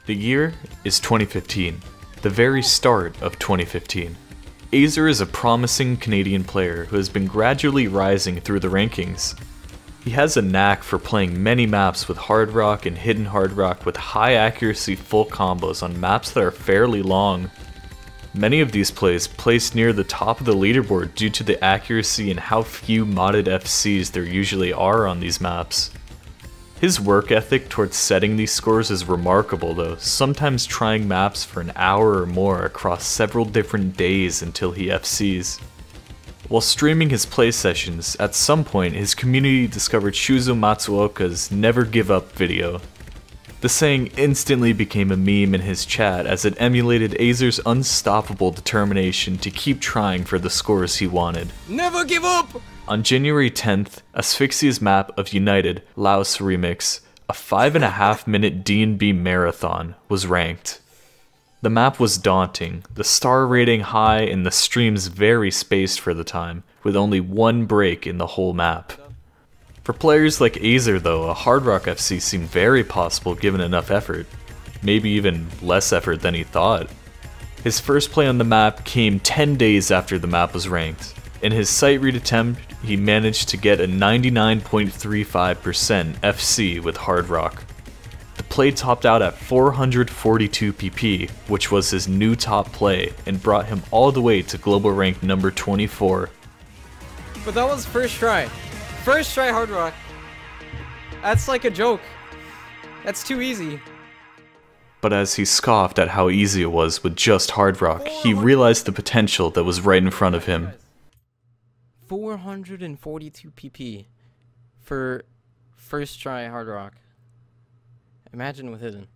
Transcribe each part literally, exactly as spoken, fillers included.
The year is twenty fifteen, the very start of twenty fifteen. Azer is a promising Canadian player who has been gradually rising through the rankings. He has a knack for playing many maps with hard rock and hidden hard rock with high accuracy full combos on maps that are fairly long. Many of these plays place near the top of the leaderboard due to the accuracy and how few modded F Cs there usually are on these maps. His work ethic towards setting these scores is remarkable though, sometimes trying maps for an hour or more across several different days until he F Cs. While streaming his play sessions, at some point his community discovered Shuzo Matsuoka's Never Give Up video. The saying instantly became a meme in his chat as it emulated Azer's unstoppable determination to keep trying for the scores he wanted. Never give up! On January tenth, Asphyxia's map of United, Laos Remix, a five and a half minute D and B marathon, was ranked. The map was daunting, the star rating high and the streams very spaced for the time, with only one break in the whole map. For players like Azer though, a Hard Rock F C seemed very possible given enough effort. Maybe even less effort than he thought. His first play on the map came ten days after the map was ranked. In his sight read attempt, he managed to get a ninety-nine point three five percent F C with Hard Rock. The play topped out at four hundred forty-two P P, which was his new top play, and brought him all the way to global rank number twenty-four. But that was first try. First try Hard Rock. That's like a joke. That's too easy. But as he scoffed at how easy it was with just Hard Rock, he realized the potential that was right in front of him. four hundred forty-two P P for first try Hard Rock. Imagine with Hidden.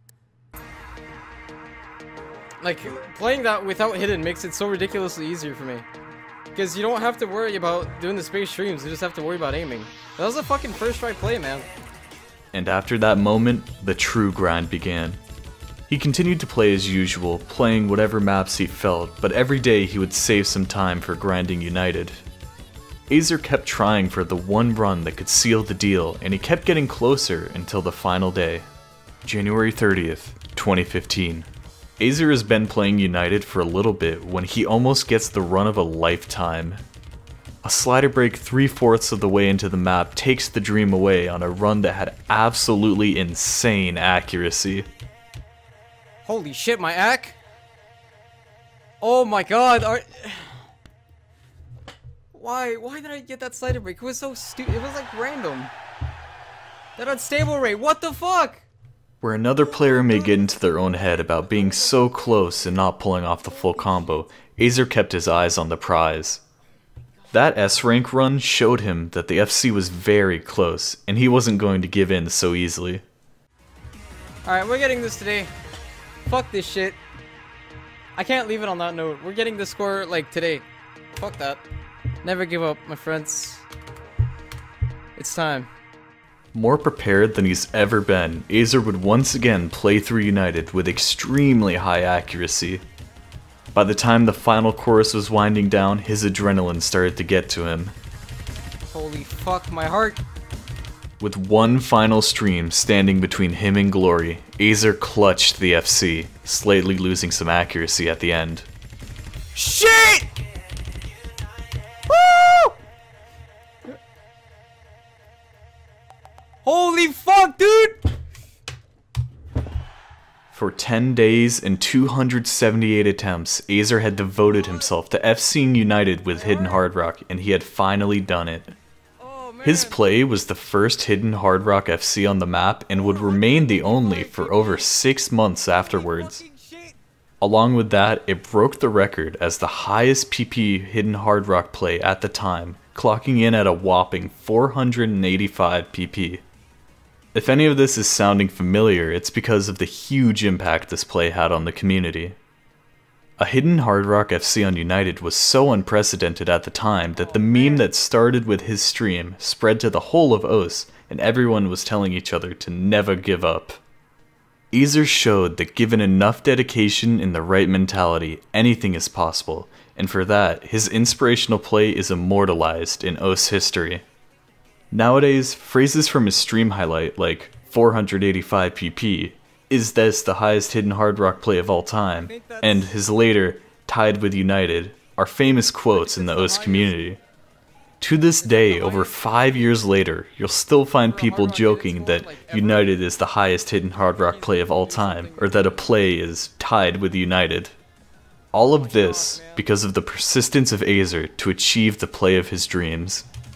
Like, playing that without Hidden makes it so ridiculously easier for me. Because you don't have to worry about doing the space streams, you just have to worry about aiming. That was a fucking first try play, man. And after that moment, the true grind began. He continued to play as usual, playing whatever maps he felt, but every day he would save some time for grinding United. Azer kept trying for the one run that could seal the deal, and he kept getting closer until the final day. January thirtieth, twenty fifteen. Azer has been playing United for a little bit when he almost gets the run of a lifetime. A slider break three-fourths of the way into the map takes the dream away on a run that had absolutely insane accuracy. Holy shit, my ac? Oh my god, are... Why? Why did I get that slider break? It was so stupid. It was like random. That unstable rate. What the fuck? Where another player may get into their own head about being so close and not pulling off the full combo, Azer kept his eyes on the prize. That S rank run showed him that the F C was very close, and he wasn't going to give in so easily. Alright, we're getting this today. Fuck this shit. I can't leave it on that note. We're getting the score, like, today. Fuck that. Never give up, my friends. It's time. More prepared than he's ever been, Azer would once again play through United with extremely high accuracy. By the time the final chorus was winding down, his adrenaline started to get to him. Holy fuck, my heart. With one final stream standing between him and glory, Azer clutched the F C, slightly losing some accuracy at the end. Shit! Woo! Holy fuck, dude! For ten days and two hundred seventy-eight attempts, Azer had devoted himself to FCing United with Hidden Hard Rock, and he had finally done it. His play was the first Hidden Hard Rock F C on the map and would remain the only for over six months afterwards. Along with that, it broke the record as the highest P P Hidden Hard Rock play at the time, clocking in at a whopping four hundred eighty-five P P. If any of this is sounding familiar, it's because of the huge impact this play had on the community. A Hidden Hard Rock F C on United was so unprecedented at the time that the meme that started with his stream spread to the whole of O S, and everyone was telling each other to never give up. Azer showed that given enough dedication and the right mentality, anything is possible, and for that, his inspirational play is immortalized in O S history. Nowadays, phrases from his stream highlight like four hundred eighty-five P P is this the highest hidden hard rock play of all time? And his later, tied with United, are famous quotes in the O S community. To this day, over five years later, you'll still find people joking that United is the highest hidden hard rock play of all time, or that a play is tied with United. All of this because of the persistence of Azer to achieve the play of his dreams.